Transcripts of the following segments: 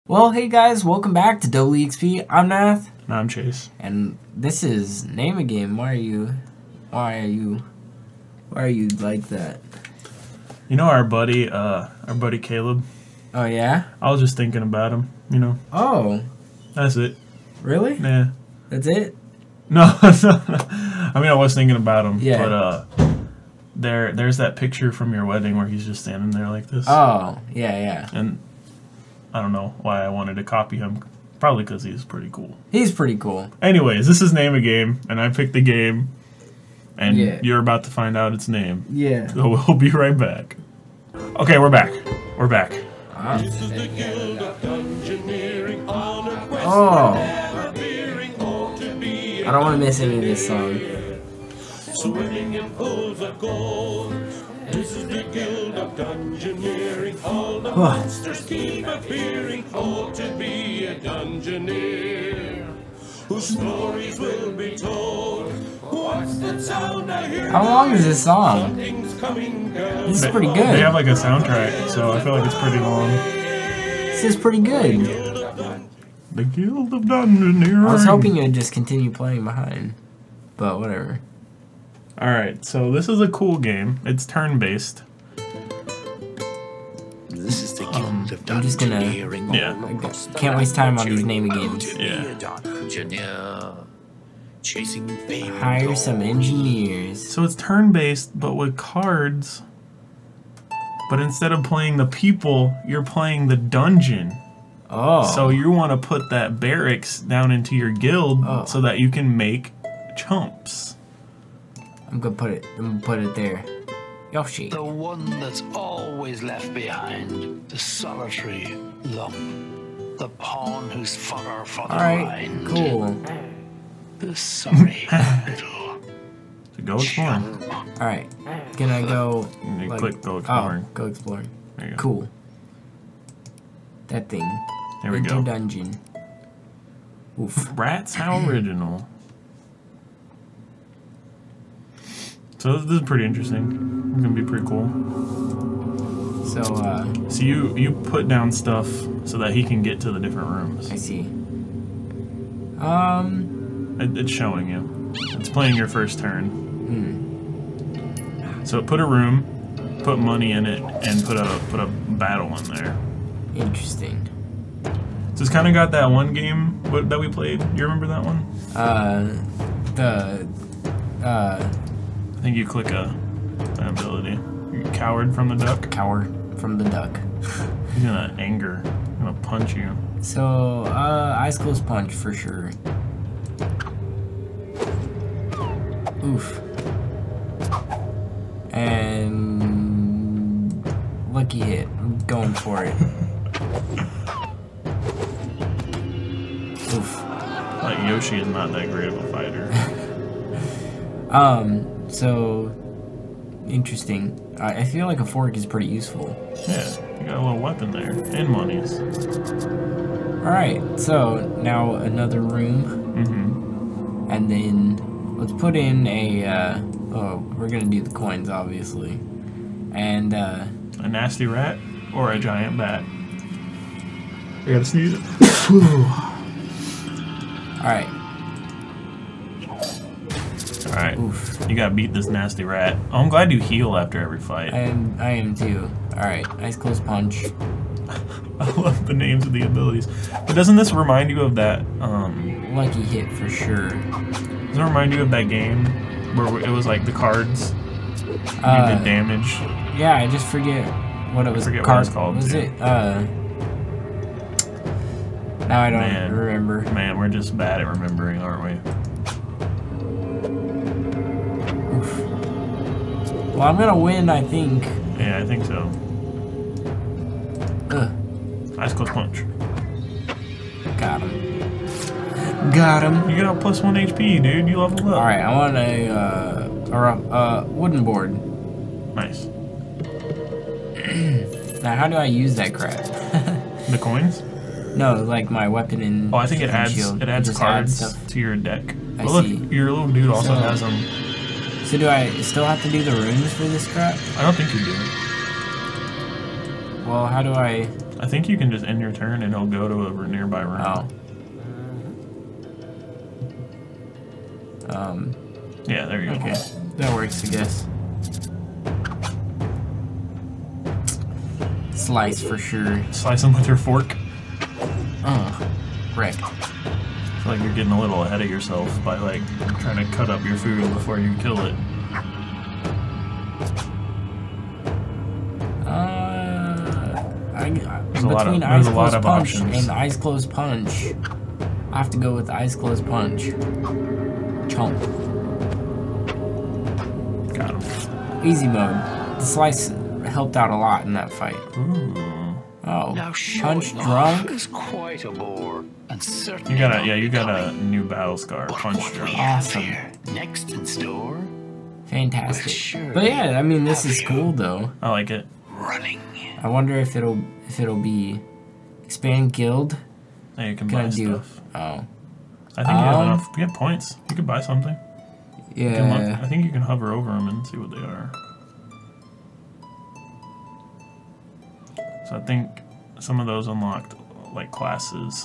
Well, hey guys, welcome back to WXP. I'm Nath. And I'm Chase. And this is Name a Game. Why are you like that? You know our buddy Caleb? Oh yeah? I was just thinking about him, you know. Oh. That's it. Really? Yeah. That's it? No, I mean I was thinking about him. Yeah. But there's that picture from your wedding where he's just standing there like this. Oh, yeah. And I don't know why I wanted to copy him. Probably because he's pretty cool. He's pretty cool. Anyways, this is Name a Game, and I picked the game, and Yeah. you're about to find out its name. Yeah. So we'll be right back. Okay, we're back. We're back. This is the guild of Dungeoneering on a quest Oh. never bearing all to be. I don't want to miss any of this song. Swimming in pools of gold. This is the guild of Dungeoneering. All the monsters keep appearing. All to be a Dungeoneer. Whose stories will be told. What's the sound I hear? How long is this song? Something's coming, girl. This is pretty good. They have like a soundtrack, so I feel like it's pretty long. This is pretty good. The Guild of Dungeoneering. I was hoping it would just continue playing behind, but whatever. Alright, so this is a cool game. It's turn-based. This is the Guild of I'm just gonna- Dungeoneering. Yeah. Can't waste time on these naming games. Yeah. Dungeoneer. Chasing fame. and Hire some glory. engineers. So it's turn-based, but with cards. But instead of playing the people, you're playing the dungeon. Oh. So you want to put that barracks down into your guild Oh. so that you can make chumps. I'm gonna put it there. Yoshi. The one that's always left behind. The solitary lump. The pawn who's fodder for the Alright, rind. cool. The sorry little So go exploring. chump. Alright. Can I go And you like, click go exploring. Oh, go exploring. There you go. Cool. That thing. There we Enter go. dungeon. Oof. Rats, how original. So this is pretty interesting. It's gonna be pretty cool. So, So you put down stuff so that he can get to the different rooms. I see. It's showing you. It's playing your first turn. So put a room, put money in it, and put a battle in there. Interesting. So it's kind of got that one game that we played. You remember that one? I think you click an ability. You're coward from the duck. Coward from the duck. He's gonna anger. He's gonna punch you. So, eyes closed punch for sure. Oof. And lucky hit. I'm going for it. Oof. Like Yoshi is not that great of a fighter. So interesting. I feel like a fork is pretty useful. Yeah, you got a little weapon there and monies. Alright, so now another room. Mm-hmm. And then let's put in a, we're gonna do the coins, obviously. And, A nasty rat or a giant bat. I gotta sneeze. alright. Alright. Oof. You gotta beat this nasty rat. Oh, I'm glad you heal after every fight. I am too. Alright, eyes closed punch. I love the names of the abilities. But doesn't this remind you of that, Lucky hit for sure. does it remind you of that game where it was like the cards? You did damage. Yeah, I just forget what it was. forget what it's called, Was too. it, now I don't remember. Man, we're just bad at remembering, aren't we? Well, I'm gonna win, I think. Yeah, I think so. Ugh. Ice close punch. Got him. Got him. You got +1 HP, dude. You leveled up. Alright, I want a wooden board. Nice. Now, how do I use that crap? The coins? No, like my weapon and Oh, I think it adds shield. it adds just cards adds stuff. to your deck. I But look, see. your little dude also So- has them. So do I still have to do the runes for this crap? I don't think you do. Well, how do I... I think you can just end your turn and it'll go to a nearby room. Oh. Yeah, there you go. Okay. That works, I guess. Slice for sure. Slice them with your fork. Wreck. I feel like you're getting a little ahead of yourself by like trying to cut up your food before you kill it. Between eyes closed punch and eyes closed punch, I have to go with eyes closed punch. Chomp. Got him. Easy mode. The slice helped out a lot in that fight. Ooh. Oh, Now punch drunk. is quite a bore, and certainly You got a new battle scar. Punch drunk. Awesome. Next in store, Fantastic. But yeah, I mean, this is cool though. I like it. running. I wonder if it'll be expand guild. Now you can Can buy I do? stuff. Oh, I think you have enough. You have points. You can buy something. You can look, yeah. I think you can hover over them and see what they are. So I think some of those unlocked like classes.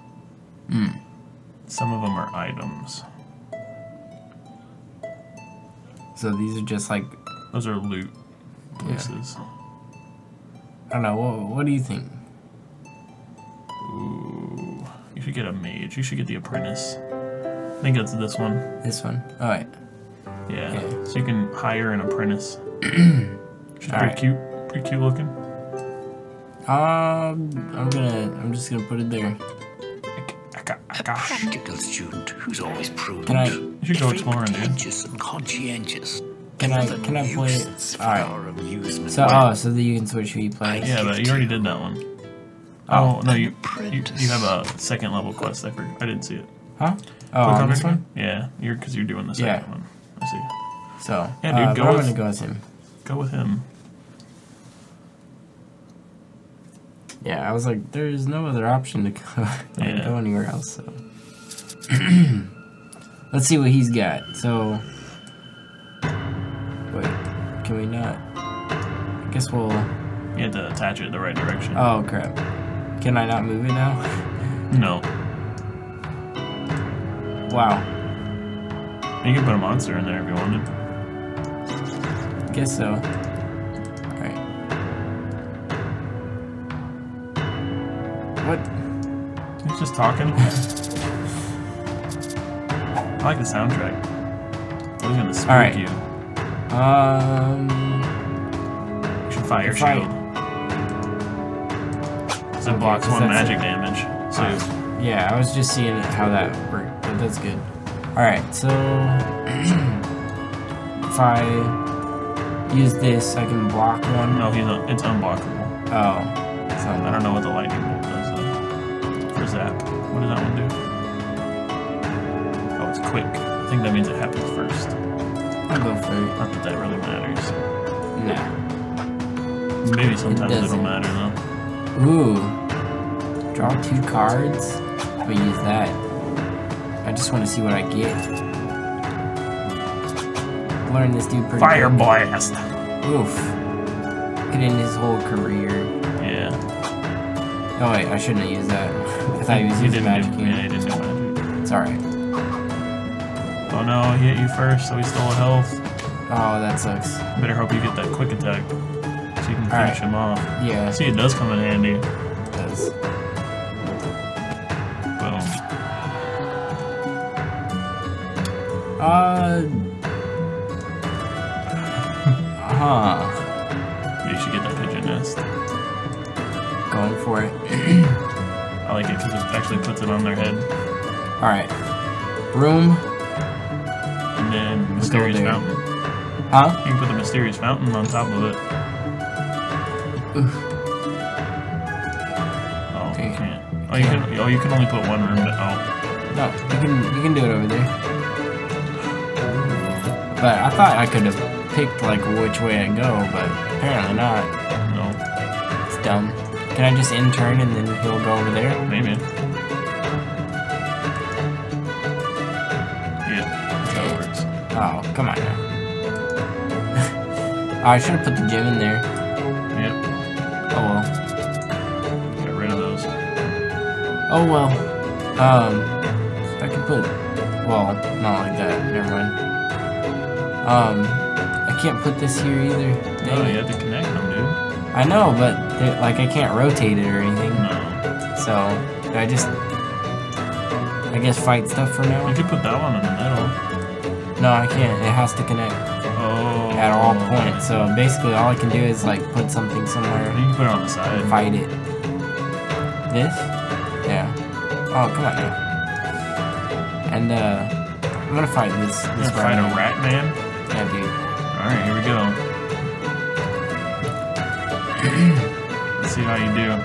Some of them are items. So these are just like, Those are loot places. I don't know. What do you think? Ooh, you should get a mage. You should get the apprentice. I think it's this one. This one. All right. Yeah. Okay. So you can hire an apprentice. She's pretty Alright. cute. Pretty cute looking. I'm just gonna put it there. A practical student who's always prudent. Can I? You should go exploring, dude. Pretentious and conscientious. Can I play it? For All right. our amusement. So so that you can switch who you play. Yeah, but you already did that one. Oh, no, you have a second level quest. I didn't see it. Huh? Click Oh, on on this it one. again? Yeah, because you're doing the second Yeah. one. I see. So Yeah, dude, but go I'm with- gonna go with him. Go with him. Yeah, I was like, there's no other option to go, Yeah. go anywhere else. So let's see what he's got. So wait, can we not? I guess we'll. You have to attach it the right direction. Oh crap! Can I not move it now? No. Wow. You can put a monster in there if you wanted. Guess so. Alright. What? He's just talking. I like the soundtrack. I was gonna spook Alright. you. You should fire Fire. shield. So it Okay, blocks 'cause one that's magic damage. So Yeah, I was just seeing how that worked, but that's good. Alright, so if I use this, I can block one. no, it's unblockable. Oh. So I don't know what the lightning bolt does though. For zap. What does that one do? Oh, it's quick. I think that means it happens first. I'll go for it. Not that that really matters. Nah. Maybe sometimes it'll doesn't. matter though. Ooh. Draw 2 cards. We use that. I just want to see what I get. Learn this dude pretty Fire quick. blast! Oof. Could end his whole career. Yeah. Oh wait, I shouldn't have used that. I thought he was using magic Yeah, here. he didn't do magic. It's alright. Oh no, he hit you first, so he stole a health. Oh, that sucks. Better hope you get that quick attack so you can Alright. finish him off. Yeah, See, it does come in handy. it does. Boom. You should get that pigeon nest. Going for it. I like it because it actually puts it on their head. Alright. Room. And then Let's go mysterious there. fountain. Huh? You can put the mysterious fountain on top of it. Oof. Oh, Okay. you can't. Oh, you can only put one room. No, you can do it over there. But I thought I could have picked like which way I go, but apparently not. No, It's dumb. Can I just in turn and then he'll go over there? maybe. Yeah, that's how it works. Oh, come on now. Oh, I should have put the gem in there. Yep. Oh well. Oh well. I can put. Well, not like that. Never mind. I can't put this here either. No, you have to connect them, dude. I know, but like I can't rotate it or anything. No. So do I just, I guess, fight stuff for now. You could put that one in the middle. No, I can't. It has to connect at all points. So basically, all I can do is like put something somewhere. You can put it on the side. Fight it. This? Yeah. Oh, come on now. And I'm gonna fight this. This fight a rat man. Yeah, dude. All right, here we go. Let's see how you do.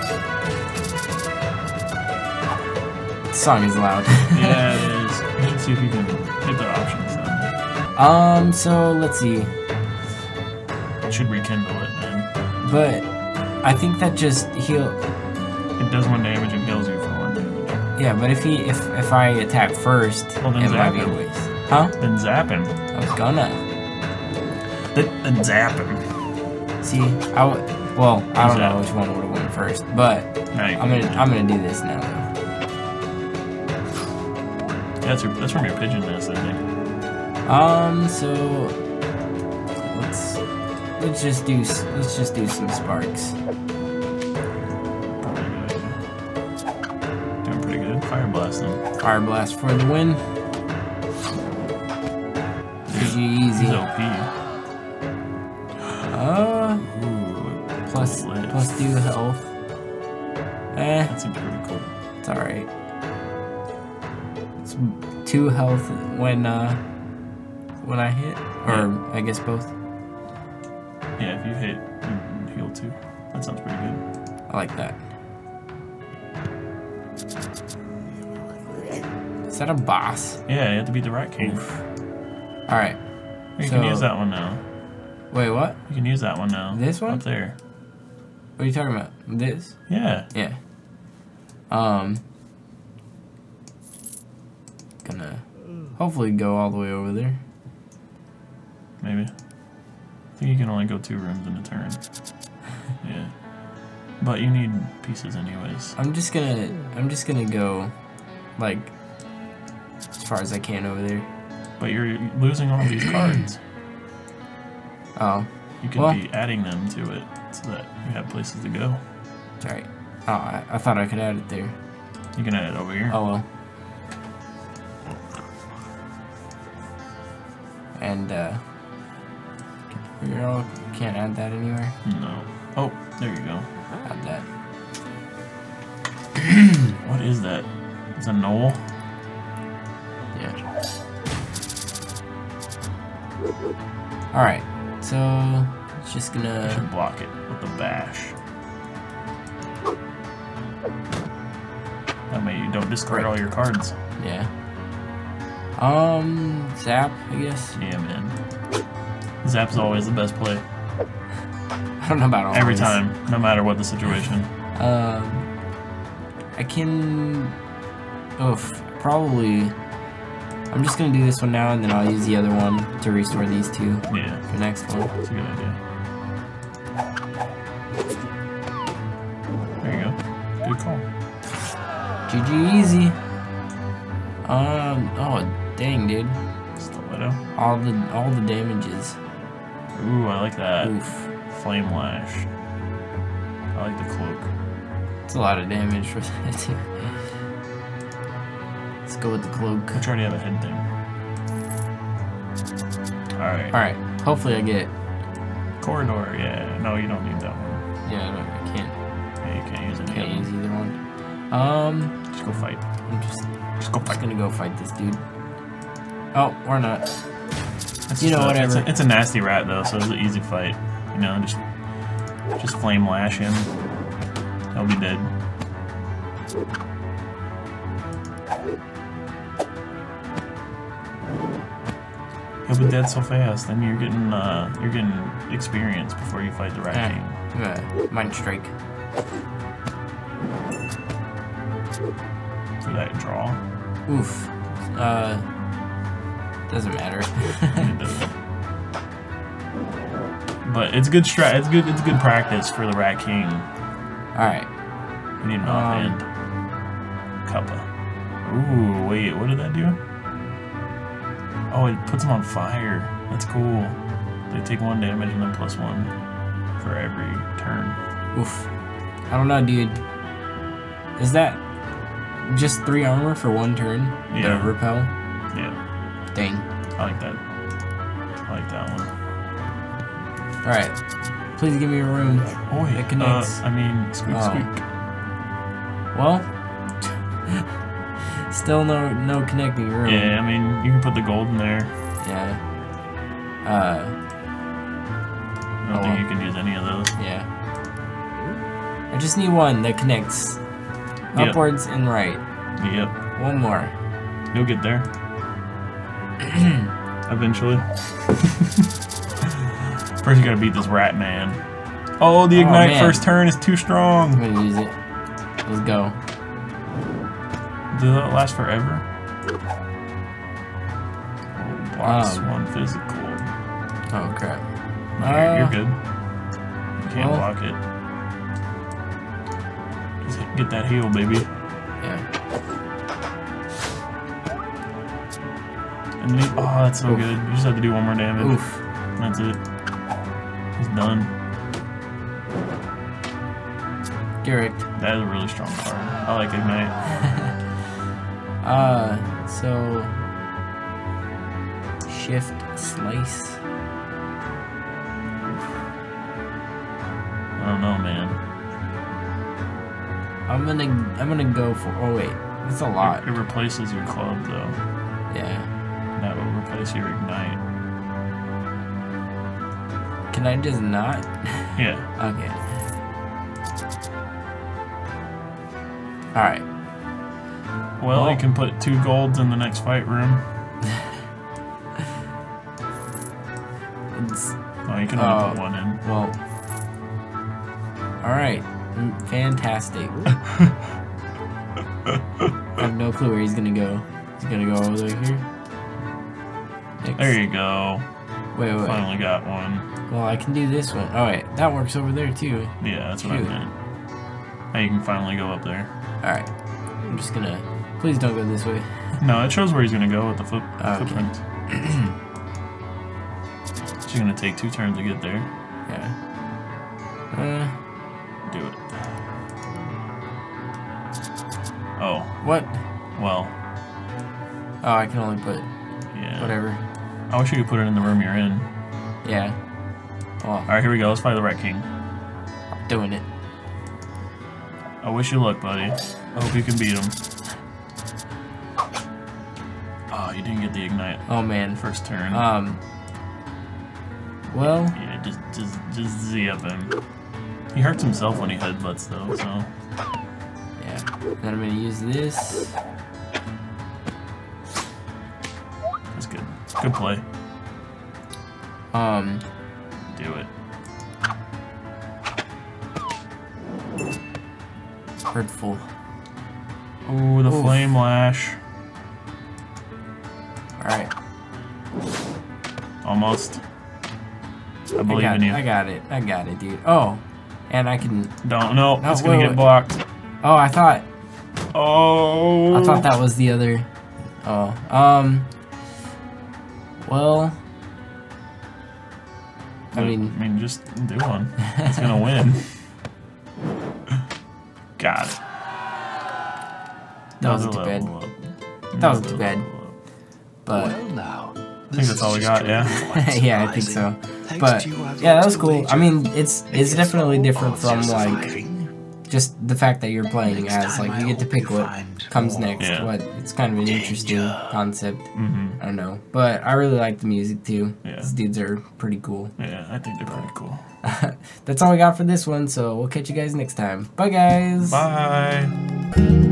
The song is loud. Yeah, it is. You should see if you can hit the options then. So let's see. It should rekindle it then. But I think that just heal. It does 1 damage and heals you for 1 damage. Yeah, but if I attack first, well, then it might zap be a him. waste. Huh? Then zap him. I was gonna. Then zap him. See, well, I don't know which one would have won first, but I'm gonna do this now. Yeah, that's from your pigeon nest, I think. So let's just do some sparks. Probably a good idea. Doing pretty good. Fire blast them. Fire blast for the win. Easy. He's OP. Plus 2 health. That seems pretty cool. It's alright. It's 2 health when I hit. Or I guess both. Yeah, if you hit, you heal 2. That sounds pretty good. I like that. Is that a boss? Yeah, you have to beat the Rat King. Alright. You can use that one now. Wait, what? You can use that one now. This one? Up there. What are you talking about? This? Yeah. Yeah. Gonna hopefully go all the way over there. Maybe. I think you can only go 2 rooms in a turn. Yeah. But you need pieces anyways. I'm just gonna go like as far as I can over there. But you're losing all these cards. Oh. You could be adding them to it so that you have places to go. That's right. Oh, I thought I could add it there. You can add it over here. Oh well. And you can't add that anywhere. No. Oh, there you go. Add that. What is that? It's a knoll? Yeah. Alright, so it's just You gonna should block it with the bash. That way you don't discard all your cards. yeah. Zap, I guess. Yeah, man. Zap's always the best play. I don't know about always. Every time, no matter what the situation. I can. Probably. I'm just gonna do this one now, and then I'll use the other one to restore these 2. Yeah. For the next one. That's a good idea. There you go. Good call. GG easy. Oh dang, dude. Stiletto. All the damages. Ooh, I like that. Oof. Flame lash. I like the cloak. It's a lot of damage for that too. Let's go with the cloak. I already have a head thing. Alright. Alright. Hopefully I get. Corridor, yeah. No, you don't need that one. Yeah, I can't. Yeah, you can't use any of Can't use them. either one. Just go fight. I'm just go fight. gonna go fight this dude. Oh, or not. It's you know, whatever. It's a nasty rat though, so it's an easy fight. You know, just flame lash him. He'll be dead. He'll be dead so fast. Then you're getting experience before you fight the Rat King. Mind strike. For that draw. Oof. Doesn't matter. It doesn't. But it's good It's good practice for the Rat King. Alright. We need an offhand. Cuppa. Ooh, wait, what did that do? Oh, it puts them on fire. That's cool. They take 1 damage and then +1 for every turn. Oof. I don't know, dude. Is that just 3 armor for 1 turn? Yeah. The repel? Yeah. Dang. I like that. I like that one. Alright. Please give me a room Oh, wait. that connects. I mean, squeak, squeak. Well, still no connecting room. Yeah, I mean, you can put the gold in there. Yeah. I don't think you can use any of those. Yeah. I just need one that connects upwards and right. Yep. One more. You'll get there. Eventually. First you gotta beat this rat man. Oh, the ignite first turn is too strong. I'm gonna use it. Let's go. Does that last forever? Oh, blocks 1 physical. Oh crap. You're good. You can't block it. Just get that heal, baby. Yeah. And then, oh, that's so good. You just have to do 1 more damage. Oof. That's it. He's done. Correct. That is a really strong card. I like Ignite. So shift slice. I don't know, man. I'm gonna go for. Oh wait, that's a lot. It replaces your club though. Yeah. That will replace your Ignite. Can I just not? Yeah. Okay. Alright. Well, you can put 2 golds in the next fight room. Oh, you can only put 1 in. Well. Alright. Fantastic. I have no clue where he's gonna go. He's gonna go over here. Next. There you go. Wait. Finally got one. Well, I can do this one. Oh wait, that works over there too. Yeah, that's what I meant. Now you can finally go up there. Alright. I'm just gonna... Please don't go this way. No, it shows where he's gonna go with the footprint. It's gonna take 2 turns to get there. Yeah. Do it. Oh. What? Well. Oh, I can only put... Yeah. Whatever. I wish you could put it in the room you're in. Yeah. Well, Alright, here we go. Let's fight the Rat King. doing it. I wish you luck, buddy. I hope you can beat him. Oh, you didn't get the Ignite. Oh, man. First turn. Well... Yeah, just Z-up him. He hurts himself when he headbutts, though, so... Yeah. Then I'm gonna use this. That's good. Good play. Do it. Hurtful. Ooh, the Flame Lash. Alright. Almost. I believe in you. I got it, dude. Oh, and I can... Don't, no, it's gonna wait. get blocked. Oh, I thought Oh! that was the other... Oh, well... I mean, just do one. It's gonna win. Got it. That wasn't too bad. That wasn't too bad. But... Well, now, I think that's all we got, yeah? yeah, I think so. But, yeah, that was cool. I mean, it's definitely different from, like... Just the fact that you're playing as, like, you get to pick what comes next. Yeah. What it's kind of an interesting concept. Mm-hmm. I don't know. But I really like the music, too. Yeah. These dudes are pretty cool. Yeah, I think they're pretty cool. That's all we got for this one, so we'll catch you guys next time. Bye, guys! Bye!